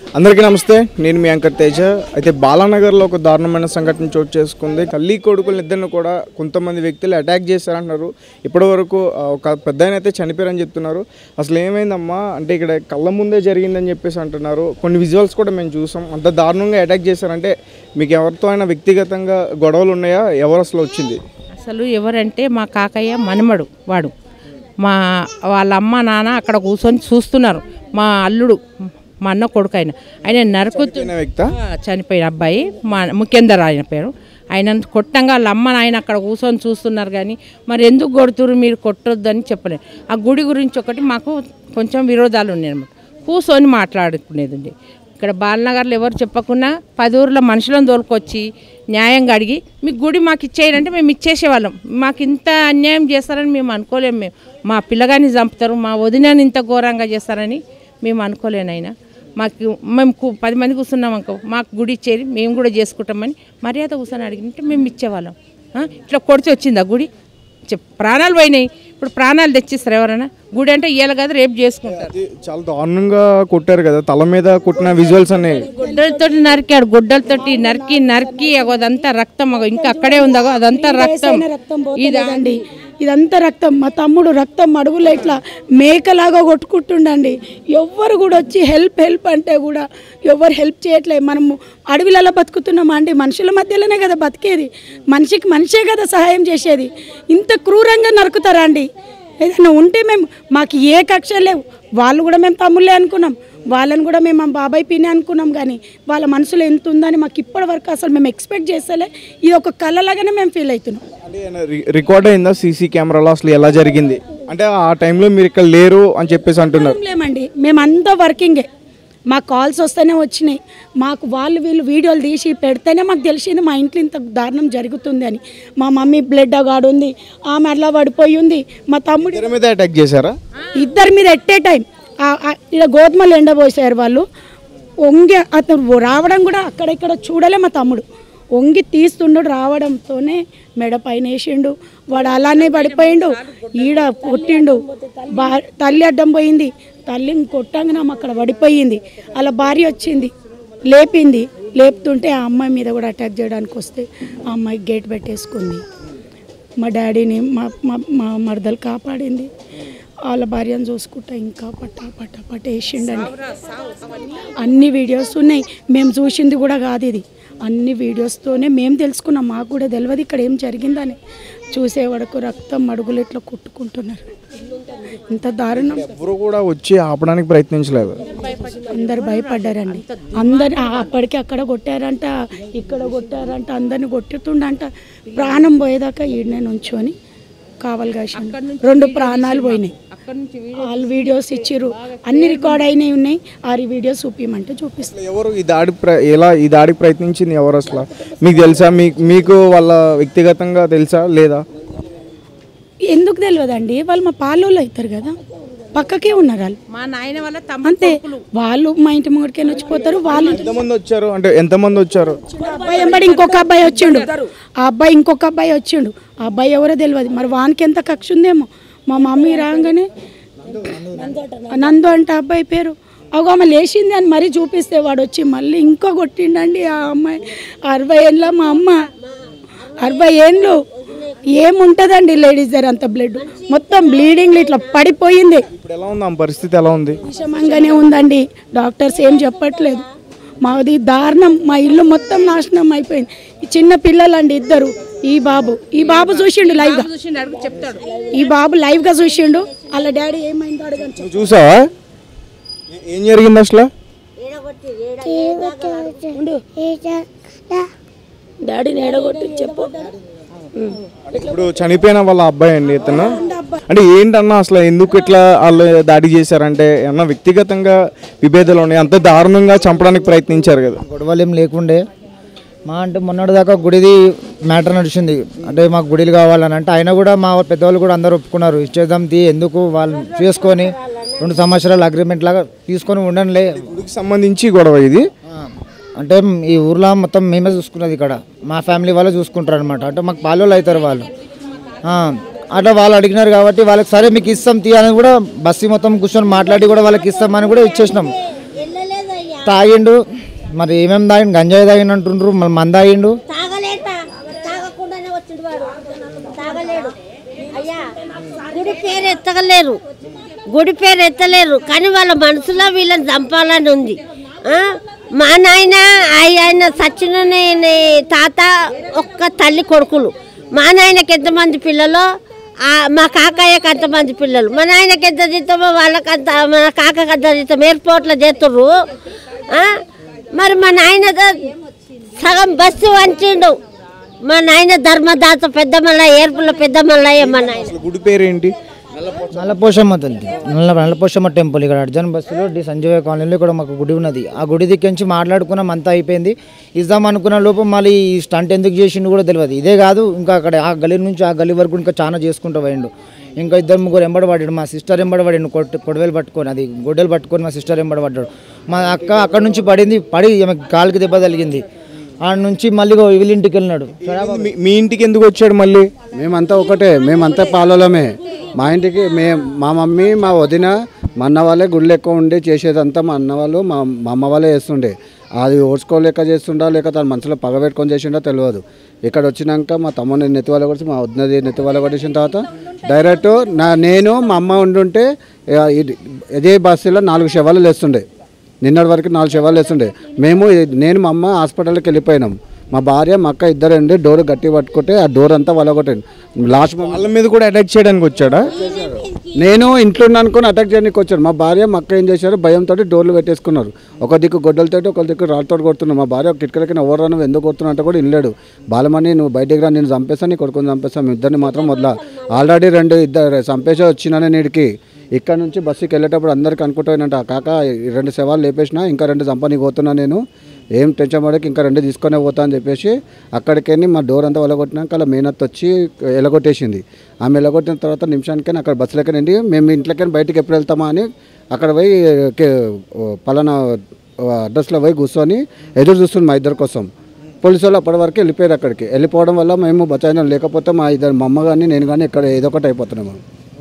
అందరికీ నమస్తే. నేను మీ యాంకర్ తేజ. అయితే బాలానగర్లో ఒక దారుణమైన సంఘటన చోటు చేసుకుంది. తల్లి కొడుకులు ఇద్దరిని కూడా కొంతమంది వ్యక్తులు అటాక్ చేశారంటున్నారు. ఇప్పటివరకు ఒక పెద్దాయన అయితే చనిపోయారని చెప్తున్నారు. అసలు ఏమైందమ్మా అంటే ఇక్కడ కళ్ళ ముందే జరిగిందని చెప్పేసి అంటున్నారు. కొన్ని విజువల్స్ కూడా మేము చూసాం. అంత దారుణంగా అటాక్ చేశారంటే మీకు ఎవరితో అయినా వ్యక్తిగతంగా గొడవలు ఉన్నాయా? ఎవరు అసలు వచ్చింది? అసలు ఎవరంటే మా కాకయ్య మనమడు వాడు. వాళ్ళ అమ్మ నాన్న అక్కడ కూర్చొని చూస్తున్నారు. మా అల్లుడు మా అన్న కొడుకు ఆయన నరుకుతున్న వ్యక్తి చనిపోయిన అబ్బాయి మా ముఖ్యందర్ ఆయన పేరు. ఆయన కొట్టంగా వాళ్ళ అమ్మ నాయన అక్కడ కూర్చొని చూస్తున్నారు. కానీ మరి ఎందుకు కొడుతురు మీరు కొట్టొద్దని చెప్పలేదు. ఆ గుడి గురించి ఒకటి మాకు కొంచెం విరోధాలు ఉన్నాయి అన్నమాట. కూర్చొని మాట్లాడుకునేది ఉండే. ఇక్కడ బాలనగర్లో ఎవరు చెప్పకుండా 10 ఊర్ల మనుషులను తోలుకొచ్చి న్యాయంగా అడిగి మీకు గుడి మాకు ఇచ్చేయాలంటే మేము ఇచ్చేసేవాళ్ళం. మాకు ఇంత అన్యాయం చేస్తారని మేము అనుకోలేము. మా పిల్లగాని చంపుతారు, మా వదినని ఇంత ఘోరంగా చేస్తారని మేము అనుకోలేనైనా. మేము 10 మంది కూర్చున్నాం అనుకో, మాకు గుడి ఇచ్చేది మేము కూడా చేసుకుంటామని మర్యాద కూర్చొని అడిగినట్టు మేము ఇచ్చేవాళ్ళం. ఇట్లా కొడితే వచ్చింది ఆ గుడి. ప్రాణాలు పోయినాయి. ఇప్పుడు ప్రాణాలు తెచ్చిస్తారు ఎవరైనా? గుడి అంటే ఇయ్యాలి కదా, రేపు చేసుకుంటారు. చాలా దారుణంగా కొట్టారు కదా, తల మీద కొట్టిన విజువల్స్ అనేవి. గొడ్డలతోటి నరికాడు, గొడ్డలతోటి నరికి అదంతా రక్తం ఇంకా అక్కడే ఉందో అదంతా రక్తం. ఇదండి ఇదంతా రక్తం. మా తమ్ముడు రక్తం అడుగులో ఇట్లా మేకలాగా కొట్టుకుంటుండండి. ఎవ్వరు కూడా వచ్చి హెల్ప్ అంటే కూడా ఎవరు హెల్ప్ చేయట్లేదు. మనము అడవిలలో బతుకుతున్నామా అండి? మనుషుల మధ్యలోనే కదా బతికేది. మనిషికి మనిషే కదా సహాయం చేసేది. ఇంత క్రూరంగా నరుకుతారా అండి? ఏదైనా ఉంటే మాకు ఏ కక్ష లేవు. వాళ్ళు కూడా మేము తమ్ముళ్ళే అనుకున్నాం, వాళ్ళని కూడా మేము మా బాబాయ్ పిన్ని అనుకున్నాం. కానీ వాళ్ళ మనసులో ఎంత ఉందని మాకు ఇప్పటి వరకు అసలు మేము ఎక్స్పెక్ట్ చేస్తలే. ఇది ఒక కళలాగానే మేము ఫీల్ అవుతున్నాం. రికార్డ్ అయిందా సీసీ కెమెరాలో? అసలు ఎలా జరిగింది అంటే ఆ టైంలో మీరు ఇక్కడ లేరు అని చెప్పేసి అంటున్నారు. లేమండి, మేమంతా వర్కింగే. మాకు కాల్స్ వస్తేనే వచ్చినాయి. మాకు వీళ్ళు వీడియోలు తీసి పెడితేనే మాకు తెలిసింది మా ఇంట్లో ఇంత దారుణం జరుగుతుంది అని. మా మమ్మీ బ్లడ్ అగాడు ఉంది, ఆమె అట్లా పడిపోయి ఉంది. మా తమ్ముడు మీద అటాక్ చేశారా? ఇద్దరి మీద ఎట్టే టైం ఇలా గోధుమలు ఎండబోసారు వాళ్ళు. వంగి అతను రావడం కూడా అక్కడెక్కడ చూడలే. మా తమ్ముడు వంగి తీస్తుండు, రావడంతోనే మెడ పైన వేసిండు. వాడు అలానే పడిపోయిండు, ఈడ కొట్టిండు. తల్లి అడ్డం పోయింది, తల్లిని కొట్టంగానే అక్కడ పడిపోయింది. అలా భార్య వచ్చింది, లేపుతుంటే ఆ అమ్మాయి మీద కూడా అటాక్ చేయడానికి వస్తే ఆ అమ్మాయి గేట్ పెట్టేసుకుంది. మా డాడీని మా మరదలు కాపాడింది. వాళ్ళ భార్యను చూసుకుంటా ఇంకా పట్టేసిండండి. అన్ని వీడియోస్ ఉన్నాయి, మేము చూసింది కూడా కాదు ఇది. అన్ని వీడియోస్తోనే మేము తెలుసుకున్నాం. మాకు కూడా తెలియదు ఇక్కడ ఏం జరిగిందని. చూసే వరకు రక్తం అడుగులు ఇట్లా కొట్టుకుంటున్నారు. ఇంత దారుణం. ఎవరు కూడా వచ్చి ఆపడానికి ప్రయత్నించలేదు. అందరు భయపడ్డారండి. అందరు అప్పటికి అక్కడ కొట్టారంట, ఇక్కడ కొట్టారంట, అందరిని కొట్టుతుండంట. ప్రాణం పోయేదాకా ఈడనే నుంచొని కావాలి కాసి 2 ప్రాణాలు పోయినాయి. వాళ్ళు వీడియోస్ ఇచ్చిర్రు, అన్ని రికార్డ్ అయినవి ఉన్నాయి. ఆ వీడియోస్ చూపించమంటే చూపిస్తారు. ఎవరు ఈ దాడికి ప్రయత్నించింది ఎవరు అసలు మీకు తెలుసా? మీకు వాళ్ళ వ్యక్తిగతంగా తెలుసా లేదా? ఎందుకు తెలియదండి, వాళ్ళు మా పాలోళ్ళు అవుతారు కదా, పక్కకే ఉన్నారు వాళ్ళు. మా నాయన వాళ్ళ అంతే, వాళ్ళు మా ఇంటి ముంగడికైనా వచ్చిపోతారు. వాళ్ళు ఎంతమంది వచ్చారు అంటే ఎంతమంది వచ్చారు? అబ్బాయి ఎంబడి ఇంకొక అబ్బాయి వచ్చిండు. ఆ అబ్బాయి ఇంకొక అబ్బాయి వచ్చిండు. ఆ అబ్బాయి ఎవరో తెలియదు. మరి వానికి ఎంత కక్ష ఉందేమో. మా మమ్మీ రాగానే నందు అంటే అబ్బాయి పేరు, ఆమె లేచింది అని మరీ చూపిస్తే వాడు వచ్చి మళ్ళీ ఇంకా కొట్టిండండి. ఆ అమ్మాయి 60 ఏళ్ళ మా అమ్మ, 60 ఏళ్ళు ఏముంటుందండి లేడీస్ దగ్గర అంత బ్లడ్, మొత్తం బ్లీడింగ్ ఇట్లా పడిపోయింది. ఇప్పుడు ఎలా ఉంది పరిస్థితి? ఎలా ఉంది? విషమంగానే ఉందండి. డాక్టర్స్ ఏం చెప్పట్లేదు. మాది దారుణం. మా ఇల్లు మొత్తం నాశనం అయిపోయింది. చిన్న పిల్లలండి ఇద్దరు. ఈ బాబు చూసిండు లైవ్ గా, ఈ బాబు లైవ్ గా చూసిండు. వాళ్ళ డాడీ ఏమైందో అడగండి. చూసావా ఏం జరిగింది అసలు? డాడీని ఎడగొట్టి చెప్పు. ఇప్పుడు చనిపోయిన వాళ్ళ అబ్బాయి అండి ఇతను. అంటే ఏంటన్నా అసలు ఎందుకు ఇట్లా వాళ్ళు దాడి చేశారంటే ఏమన్నా వ్యక్తిగతంగా విభేదాలు ఉన్నాయి? అంత దారుణంగా చంపడానికి ప్రయత్నించారు కదా. గొడవలు ఏం లేకుండే. అంటే మొన్నటి దాకా గుడిది మ్యాటర్ నడిచింది. అంటే మాకు గుడిలు కావాలని అంటే అయినా కూడా మా పెద్దవాళ్ళు కూడా అందరూ ఒప్పుకున్నారు, ఇచ్చేద్దాం ఎందుకు వాళ్ళు చేసుకొని 2 సంవత్సరాల అగ్రిమెంట్ లాగా తీసుకొని ఉండనులే. గుడికి సంబంధించి గొడవ ఇది. అంటే ఈ ఊర్లో మొత్తం మేమే చూసుకున్నది. ఇక్కడ మా ఫ్యామిలీ వాళ్ళు చూసుకుంటారు అనమాట. అంటే మాకు పాలోళ్ళు అవుతారు వాళ్ళు. అట్లా వాళ్ళు అడిగినారు కాబట్టి వాళ్ళకి సరే మీకు ఇస్తాం తీయాలని కూడా బస్సు మొత్తం కూర్చొని మాట్లాడి కూడా వాళ్ళకి ఇస్తామని కూడా ఇచ్చేసినాం. తాగిండు, మరి ఏమేమి తాగిండు, గంజాయి తాగిండు అంటుండ్రు, మళ్ళీ మంద తాగిండు. తాగకుండానే వచ్చిండు వాడు, తాగలేడు. అయ్యా గుడి పేరు ఎత్తగలేరు, గుడి పేరు ఎత్తలేరు, కానీ వాళ్ళ మనసులో వీళ్ళని చంపాలని ఉంది. మా నాయన ఆయన సచిన తాత ఒక్క తల్లి కొడుకులు. మా నాయనకి ఎంతమంది పిల్లలు, మా కాకయ్యకి అంతమంది పిల్లలు. మా నాయనకి ఎంత జీతమో వాళ్ళకంత, మా కాకకి అంత జీతం. ఎయిర్పోర్ట్లో చేతుర్రు. మరి మా నాయన సగం బస్సు వంచిండు. మా నాయన ధర్మదాత పెద్ద మల్లయ్య, ఏర్పుల పెద్ద మల్లయ్య మా నాయన. గుడి పేరేంటి? నల్లపోషమ్మ తల్లి, నల్లపోషమ్మ టెంపుల్. ఇక్కడ అర్జున్ బస్సులో సంజీవ కాలనీలో ఇక్కడ మాకు గుడి ఉన్నది. ఆ గుడి దిక్కించి మాట్లాడుకున్నాం, అంతా అయిపోయింది. ఇద్దాం అనుకున్న లోపు మళ్ళీ ఈ స్టంట్ ఎందుకు చేసిండు కూడా తెలియదు. ఇదే కాదు, ఇంకా అక్కడ ఆ గల్లీ నుంచి ఆ గల్లీ వరకు ఇంకా చాలా చేసుకుంటూ పోయిండు. ఇంకా 2-3 ఎంబడబడ్డాడు. మా సిస్టర్ ఎంబడబడి కొడవేలు పట్టుకొని, అది గొడ్డలు పట్టుకొని మా సిస్టర్ ఎంబడబడ్డాడు. మా అక్క అక్కడ నుంచి పడి కాలుకి దెబ్బ తగిలింది. ఆ నుంచి మళ్ళీ వీళ్ళ ఇంటికి వెళ్ళినాడు. మీ ఇంటికి ఎందుకు వచ్చాడు మళ్ళీ? మేమంతా ఒకటే, మేమంతా పాలలమే. మా ఇంటికి మా మమ్మీ, మా వదిన, మా అన్న వాళ్ళే గుళ్ళు ఎక్కువ ఉండి చేసేదంతా మా అన్న వాళ్ళు, మా అమ్మ వాళ్ళే చేస్తుండే. అది ఓడ్చుకోలేక చేస్తుండా లేక తన మనసులో పగబెట్టుకొని చేసిండో తెలియదు. ఇక్కడ వచ్చినాక మా తమ్ముని నెత్తి వాళ్ళ కొట్టి, మా వదినది నెత్తి వాళ్ళ కొట్టేసిన తర్వాత డైరెక్ట్ నేను మా అమ్మ ఉండుంటే ఇదే బస్సులో 4 శవాలు లేస్తుండే. నిన్నటి వరకు 4 శవాలు వేస్తుండే. నేను మా అమ్మ హాస్పిటల్కి వెళ్ళిపోయినాం. మా భార్య మా అక్క ఇద్దరండి డోర్ గట్టి పట్టుకుంటే ఆ డోర్ అంతా వలగొట్టండి. లాస్ట్ వాళ్ళ మీద కూడా అటాక్ చేయడానికి వచ్చాడా? నేను ఇంట్లో అనుకుని అటాక్ చేయడానికి వచ్చాను. మా భార్య మా అక్క ఏం చేశారు, భయంతో డోర్లు పెట్టేసుకున్నారు. ఒక దిక్కు గొడ్డలతో, ఒక దిక్కు రాళ్ళతో కొడుతున్నారు. మా భార్య కిటికలకి ఎవరు నువ్వు ఎందుకు కొడుతున్నా అంటే కూడా ఇల్లేడు. బాలమని నువ్వు బయటికి రా, నేను చంపేస్తాను, నీ కొడుకుని చంపేస్తాను, మీ ఇద్దరిని మాత్రం వదలా. ఆల్రెడీ 2 చంపేసే వచ్చినానే నీడికి. ఇక్కడ నుంచి బస్సుకి వెళ్ళేటప్పుడు అందరికీ అనుకుంటానంట, కాక 2 శవాలు లేపేసిన, ఇంకా 2 చంపనీకి పోతున్నా, నేను ఏం టెన్షన్ పడకి, ఇంకా 2 తీసుకొనే పోతా అని చెప్పేసి అక్కడికి వెళ్ళి మా డోర్ అంతా వెళ్ళగొట్టినాక అలా మేనత్ వచ్చి ఎలగొట్టేసింది. ఆమె ఎలగొట్టిన తర్వాత నిమిషానికైనా అక్కడ బస్సులకి నుండి మేము ఇంట్లోకైనా బయటికి ఎప్పుడు వెళ్తామా అని అక్కడ పోయి పలానా అడ్రస్లో పోయి కూర్చొని ఎదురు చూస్తుంది మా ఇద్దరి కోసం. పోలీసు వాళ్ళు అప్పటి వరకు వెళ్ళిపోయారు. అక్కడికి వెళ్ళిపోవడం వల్ల మేము బచాయినాం, లేకపోతే మా అమ్మ కానీ నేను కానీ ఇక్కడ ఏదో ఒకటి అయిపోతున్నాము.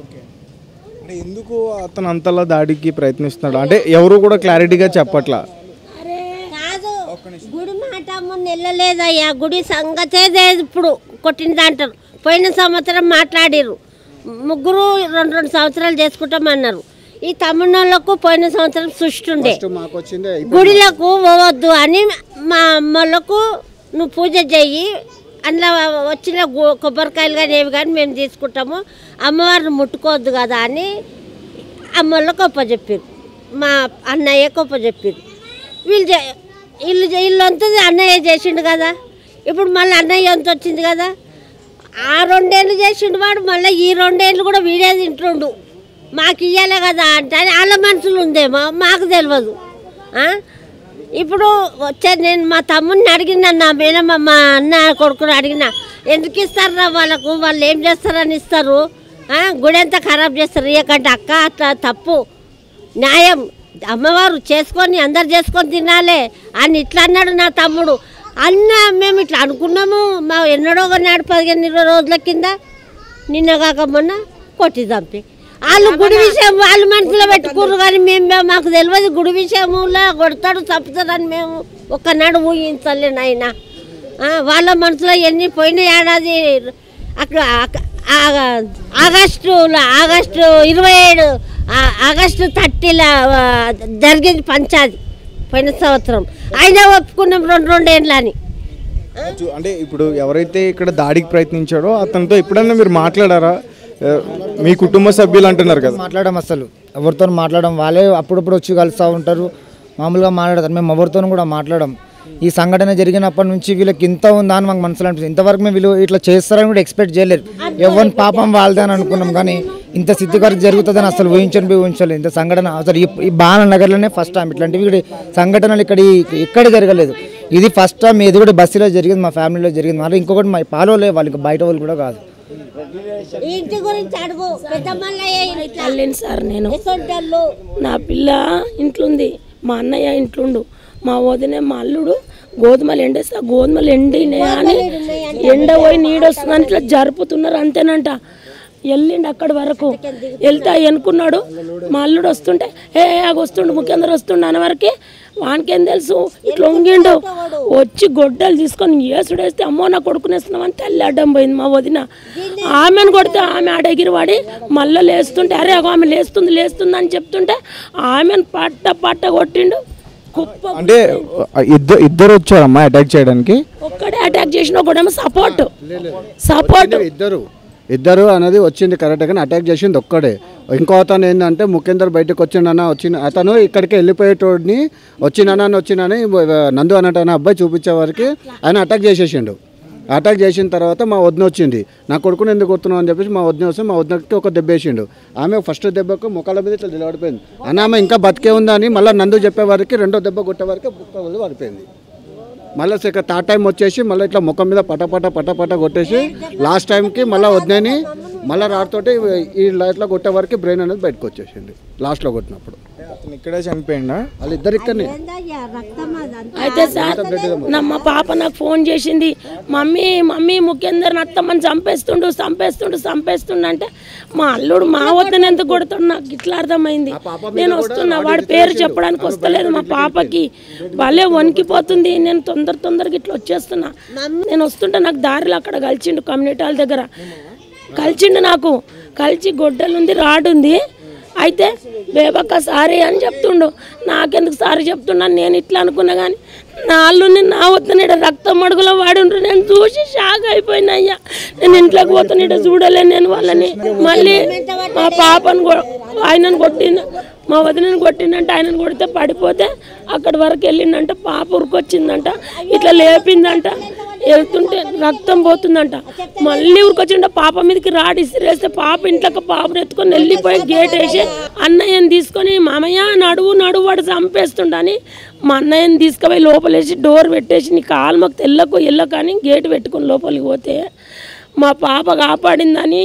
ఎందుకు అతను అంతలా దాడికి ప్రయత్నిస్తున్నాడు అంటే ఎవరు కూడా క్లారిటీగా చెప్పట్లా. కాదు, గుడి మాట ముందు వెళ్ళలేదయ్యా, గుడి సంగతే ఇప్పుడు కొట్టింది అంటారు. పోయిన సంవత్సరం మాట్లాడిర్రు, 3 2 సంవత్సరాలు చేసుకుంటామన్నారు. ఈ తమిళనాళ్ళకు పోయిన సంవత్సరం సృష్టి గుడిలకు పోవద్దు అని మా అమ్మలకు నువ్వు పూజ చెయ్యి, అందులో వచ్చిన కొబ్బరికాయలు కానీ ఏవి కానీ మేము తీసుకుంటాము, అమ్మవారిని ముట్టుకోవద్దు కదా అని అమ్మలకు ఒప్పచెప్పారు. మా అన్నయ్య ఒప్పచెప్పారు. వీళ్ళు అంతది అన్నయ్య చేసిండు కదా, ఇప్పుడు మళ్ళీ అన్నయ్య అంత వచ్చింది కదా. ఆ 2 ఏళ్ళు చేసిండు వాడు, మళ్ళీ ఈ 2 ఏళ్ళు కూడా వీడే తింటుండు. మాకు ఇయ్యాలే కదా అంటే వాళ్ళ మనసులు ఉందేమో మాకు తెలియదు. ఇప్పుడు నేను మా తమ్ముడిని అడిగినా, నా మేనమ్మ మా అన్న కొడుకుని అడిగినా, ఎందుకు ఇస్తారా వాళ్ళకు, వాళ్ళు ఏం చేస్తారని ఇస్తారు, గుడి అంతా ఖరాబ్ చేస్తారు ఇయ్యకంటే. అక్క అట్లా తప్పు, న్యాయం అమ్మవారు చేసుకొని అందరు చేసుకొని తినాలి అని ఇట్లా అన్నాడు నా తమ్ముడు. అన్న మేము ఇట్లా అనుకున్నాము. మా ఎన్నడో నాడు 15-20 రోజుల కింద నిన్న కాక మొన్న కొట్టి చంపి వాళ్ళు గుడి విషయం వాళ్ళు మనసులో పెట్టుకుర్రు, కానీ మాకు తెలియదు గుడి విషయంలో కొడతాడు చంపుతాడని మేము ఒక్కనాడు ఊహించలే నాయన. వాళ్ళ మనసులో ఎన్ని పోయిన ఏడాది అక్కడ ఆగస్టు 27 ఆగస్టు 30 జరిగింది పంచాది పోయిన సంవత్సరం. అయినా ఒప్పుకున్నాం 2 ఏళ్ళు అని. అంటే ఇప్పుడు ఎవరైతే ఇక్కడ దాడికి ప్రయత్నించాడో అతనితో ఎప్పుడన్నా మీరు మాట్లాడారా? మీ కుటుంబ సభ్యులు అంటున్నారు కదా. మాట్లాడడం అసలు ఎవరితో మాట్లాడడం, వాళ్ళే అప్పుడప్పుడు వచ్చి కలుస్తూ ఉంటారు, మామూలుగా మాట్లాడతారు. మేము ఎవరితో కూడా మాట్లాడడం. ఈ సంఘటన జరిగినప్పటి నుంచి వీళ్ళకి ఇంత ఉందా అని మాకు మనసులో అనిపిస్తుంది. ఇంతవరకు మేము వీళ్ళు ఇట్లా చేస్తారని కూడా ఎక్స్పెక్ట్ చేయలేరు. ఎవరిని పాపం వాళ్ళదే అని అనుకున్నాం, కానీ ఇంత స్థితికరకు జరుగుతుందని అసలు ఊహించలేదు. ఇంత సంఘటన అసలు ఈ బాలనగర్లోనే ఫస్ట్ టైం ఇట్లాంటివి సంఘటనలు ఇక్కడ జరగలేదు. ఇది ఫస్ట్ టైం. ఇది కూడా బస్సులో జరిగింది, మా ఫ్యామిలీలో జరిగింది. మరి ఇంకొకటి మా పాలోలే వాళ్ళు, ఇంకా బయట వాళ్ళు కూడా కాదు. ఇంటి గురించి అడుగు, వెళ్ళండి సార్. నేను నా పిల్ల ఇంట్లుంది, మా అన్నయ్య ఇంట్లుండు, మా వదిన మా అల్లుడు గోధుమలు ఎండేస్తే గోధుమలు ఎండినాయి అని ఎండ పోయి నీడొస్తుందని ఇట్లా జరుపుతున్నారు అంతేనంట. వెళ్ళిండు అక్కడి వరకు వెళ్తా ఎనుకున్నాడు. మా అల్లుడు వస్తుంటే వస్తుండు ముఖ్యందరు వస్తుండు అనే వరకు వానికేం తెలుసు ఇట్లా వంగిండు. వచ్చి గొడ్డలు తీసుకొని ఏసుడేస్తే అమ్మో నా కొడుకునేస్తున్నామని తల్లి అడ్డం పోయింది మా వదిన. ఆమెను కొడితే ఆమె ఆడెగిరి వాడి మళ్ళీ లేస్తుంటే అరే ఆమె లేస్తుంది అని చెప్తుంటే ఆమెను పట్ట కొట్టిండు. అంటే ఇద్దరు వచ్చారమ్మా అటాక్ చేయడానికి? ఒక్కడే అటాక్ చేసిన ఒకడేమో సపోర్ట్ ఇద్దరు అనేది వచ్చింది కరెక్ట్, కానీ అటాక్ చేసింది ఒక్కడే. ఇంకో అతను ఏంటంటే ముఖ్యందరు బయటకు వచ్చిన అతను ఇక్కడికి వెళ్ళిపోయేటోడిని వచ్చినానని నందు అన్నట్టు అబ్బాయి చూపించే వారికి ఆయన అటాక్ చేసేసిండు. అటాక్ చేసిన తర్వాత మా వదిన వచ్చింది, నా కొడుకుని ఎందుకు కొడుతున్నావు అని చెప్పేసి మా వదిన వస్తే మా వదినకి ఒక దెబ్బ వేసిండు. ఆమె ఫస్ట్ దెబ్బకు ముఖాల మీద ఇట్లా నిలబడిపోయింది. అని ఆమె ఇంకా బతికే ఉందని మళ్ళీ నందు చెప్పేవారికి రెండో దెబ్బ కొట్టేవారికి బుక్క పడిపోయింది. మళ్ళీ థర్డ్ టైం వచ్చేసి మళ్ళీ ఇట్లా ముఖం మీద పట కొట్టేసి లాస్ట్ టైంకి మళ్ళీ వదినని మళ్ళీ రాడుతోటి ఈ ఇట్లా కొట్టే వరకు బ్రెయిన్ అనేది బయటకు వచ్చేసింది లాస్ట్లో కొట్టినప్పుడు. ఇక్కడే చనిపోయిందా? వాళ్ళిద్దరు ఇక్కడనే. అయితే సార్ మా పాప నాకు ఫోన్ చేసింది, మమ్మీ ముఖ్యందరు అత్తమ్మని చంపేస్తుండు అంటే మా అల్లుడు మా వద్దని ఎంత కొడుతాడు నాకు ఇట్లా అర్థమైంది. నేను వస్తున్నా, వాడి పేరు చెప్పడానికి వస్తలేదు మా పాపకి, భలే వణికిపోతుంది. నేను తొందరగా ఇట్లా వచ్చేస్తున్నా. నేను వస్తుంటే నాకు దారిలో అక్కడ కలిసిండు, కమ్యూనిటీ హాల్ దగ్గర కలిసిండు. నాకు కలిసి గొడ్డలుంది, రాడుంది. అయితే బేబక్క సారీ అని చెప్తుండు. నాకెందుకు సారీ చెప్తున్నాను నేను ఇట్లా అనుకున్నా, కానీ నా అల్లుని నా వద్దని రక్తం మడుగులో వాడుండ్రు. నేను చూసి షాక్ అయిపోయినా. అయ్యా నేను ఇంట్లోకి పోతాను, చూడలేను నేను వాళ్ళని. మళ్ళీ మా పాపను ఆయనను కొట్టిండు, మా వదినని కొట్టిందంట. ఆయనను కొడితే పడిపోతే అక్కడి వరకు వెళ్ళిందంట. పాప ఉరికొచ్చిందంట, ఇట్లా లేపిందంట. వెళ్తుంటే రక్తం పోతుందంట. మళ్ళీ ఉరికొచ్చిండ, పాప మీదకి రాడి ఇసిరేస్తే పాప ఇంట్లోకి పాపను ఎత్తుకొని వెళ్ళిపోయి గేట్ వేసి అన్నయ్యని తీసుకొని మామయ్య నడువు వాడు చంపేస్తుండని మా అన్నయ్యని తీసుకుపోయి లోపలేసి డోర్ పెట్టేసి నీ కాలు మాకు తెల్లకు అని గేట్ పెట్టుకొని లోపలికి పోతే మా పాప కాపాడిందని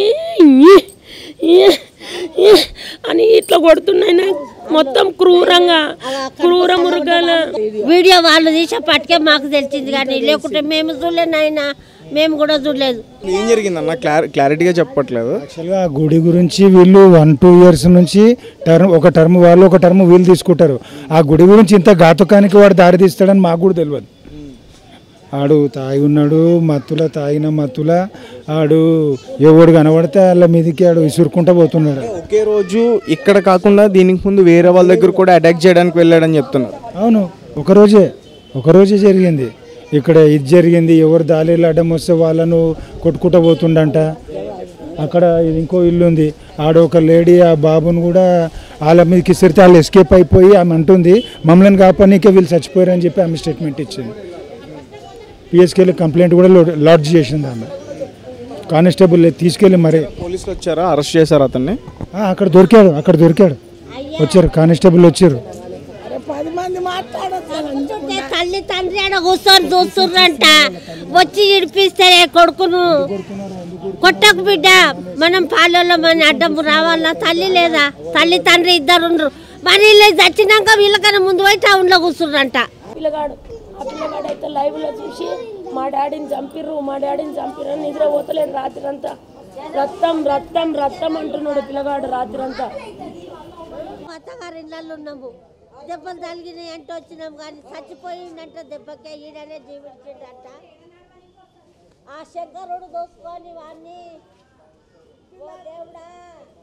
అని ఇట్లా కొడుతున్నాయి. మొత్తం క్రూర మృగాల వీడియో వాళ్ళు తీసేపటికే మాకు తెలిసింది, కానీ లేకుంటే మేము చూడలేదు ఆయన, మేము కూడా చూడలేదు. ఏం జరిగిందన్న క్లారిటీగా చెప్పట్లేదు. యాక్చువల్గా గుడి గురించి వీళ్ళు 1-2 years నుంచి ఒక టర్మ్ వాళ్ళు ఒక టర్మ్ వీళ్ళు తీసుకుంటారు. ఆ గుడి గురించి ఇంత ఘాతుకానికి వాడు దారి తీస్తాడని మాకు కూడా తెలియదు. ఆడు తాగి ఉన్నాడు, తాగిన మత్తుల ఆడు ఎవడు కనబడితే వాళ్ళ మీదకి ఆడు విసురుకుంటా పోతున్నాడు. ఒకే రోజు ఇక్కడ కాకుండా దీనికి ముందు వేరే వాళ్ళ దగ్గర కూడా అటాక్ చేయడానికి వెళ్ళాడని చెప్తున్నారు. అవును, ఒకరోజే జరిగింది. ఇక్కడ ఇది జరిగింది, ఎవరు దారిలో అడ్డం వస్తే వాళ్ళను కొట్టుకుంటా పోతుండంట. అక్కడ ఇంకో ఇల్లు ఉంది, ఆడ ఒక లేడీ ఆ బాబుని కూడా వాళ్ళ మీదకి ఇసిరితే వాళ్ళు ఎస్కేప్ అయిపోయి ఆమె అంటుంది మమ్మల్ని కాపానికే వీళ్ళు చచ్చిపోయారని చెప్పి ఆమె స్టేట్మెంట్ ఇచ్చింది. పిఎస్కేలో కంప్లైంట్ కూడా లాడ్జ్ చేసింది ఆమె. కానిస్టేబుల్ తీసుకెళ్ళి మరి పోలీసులు వచ్చారా, అరెస్ట్ చేశారు అతన్ని? అక్కడ దొరికాడు వచ్చారు, కానిస్టేబుల్ వచ్చారు. తల్లి తండ్రి ఆడ కూర్చొని చూస్తుర్రంట, వచ్చి ఇడిపిస్తే కొడుకును కొట్టకు బిడ్డ, మనం పాలలో మన అడ్డంపు రావాలా? తల్లి లేదా? తల్లి తండ్రి ఇద్దరు ఉండరు. మరి చచ్చినాక వీళ్ళకన్నా ముందు పోయి టౌన్లో కూర్చుర్రంట. పిల్లగాడు అయితే లైవ్లో చూసి మా డాడీని చంపిర్రు అని నిద్ర పోతలేదు రాత్రి అంతా. రక్తం అంటున్నాడు పిల్లగాడు రాత్రి అంతా. అత్తగారి ఇళ్ళల్లో ఉన్నాము, దెబ్బలు తగిలినాయి అంటే వచ్చినాము, కానీ చచ్చిపోయిందంట దెబ్బకే. ఈడనే జీవించిండంట. ఆ శంకరుడు దోసుకొని వాడిని, ఓ దేవుడా.